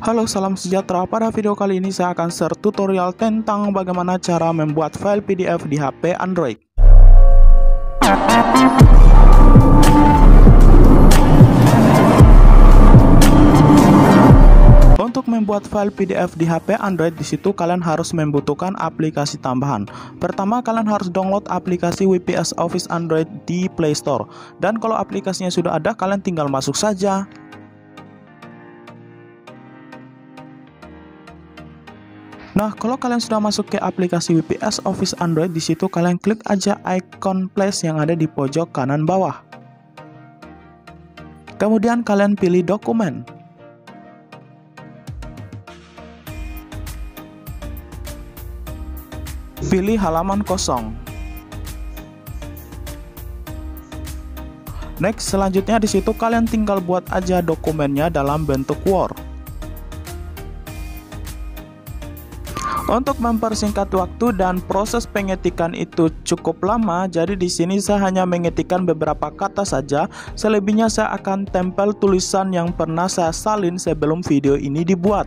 Halo, salam sejahtera. Pada video kali ini saya akan share tutorial tentang bagaimana cara membuat file PDF di HP Android. Untuk membuat file PDF di HP Android, di situ kalian harus membutuhkan aplikasi tambahan. Pertama, kalian harus download aplikasi WPS Office Android di Play Store. Dan kalau aplikasinya sudah ada, kalian tinggal masuk saja. Nah, kalau kalian sudah masuk ke aplikasi WPS Office Android, di situ kalian klik aja icon plus yang ada di pojok kanan bawah. Kemudian kalian pilih dokumen. Pilih halaman kosong. Next, selanjutnya di situ kalian tinggal buat aja dokumennya dalam bentuk Word. Untuk mempersingkat waktu dan proses pengetikan itu cukup lama, jadi di sini saya hanya mengetikkan beberapa kata saja. Selebihnya saya akan tempel tulisan yang pernah saya salin sebelum video ini dibuat.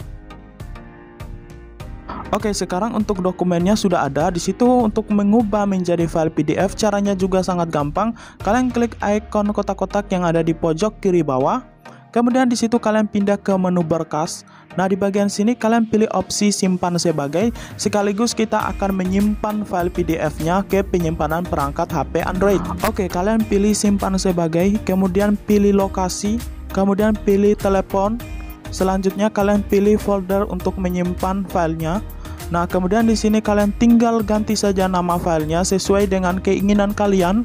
Oke, sekarang untuk dokumennya sudah ada. Di situ untuk mengubah menjadi file PDF caranya juga sangat gampang. Kalian klik icon kotak-kotak yang ada di pojok kiri bawah. Kemudian di situ kalian pindah ke menu berkas. Nah, di bagian sini kalian pilih opsi simpan sebagai, sekaligus kita akan menyimpan file PDF-nya ke penyimpanan perangkat HP Android. Oke, kalian pilih simpan sebagai, kemudian pilih lokasi, kemudian pilih telepon. Selanjutnya kalian pilih folder untuk menyimpan filenya. Nah, kemudian di sini kalian tinggal ganti saja nama filenya sesuai dengan keinginan kalian.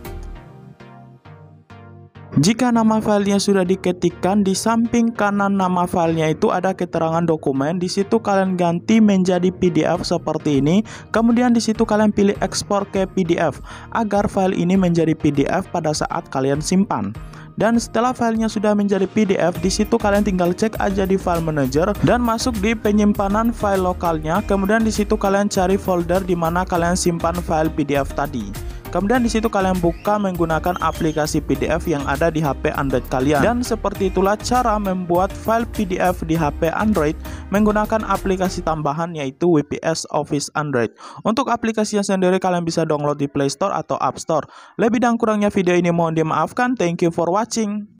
Jika nama filenya sudah diketikkan, di samping kanan nama filenya itu ada keterangan dokumen. Di situ kalian ganti menjadi PDF seperti ini. Kemudian di situ kalian pilih ekspor ke PDF agar file ini menjadi PDF pada saat kalian simpan. Dan setelah filenya sudah menjadi PDF, di situ kalian tinggal cek aja di file manager dan masuk di penyimpanan file lokalnya. Kemudian di situ kalian cari folder di mana kalian simpan file PDF tadi. Kemudian di situ kalian buka menggunakan aplikasi PDF yang ada di HP Android kalian. Dan seperti itulah cara membuat file PDF di HP Android menggunakan aplikasi tambahan yaitu WPS Office Android. Untuk aplikasinya sendiri kalian bisa download di Play Store atau App Store. Lebih dan kurangnya video ini mohon dimaafkan. Thank you for watching.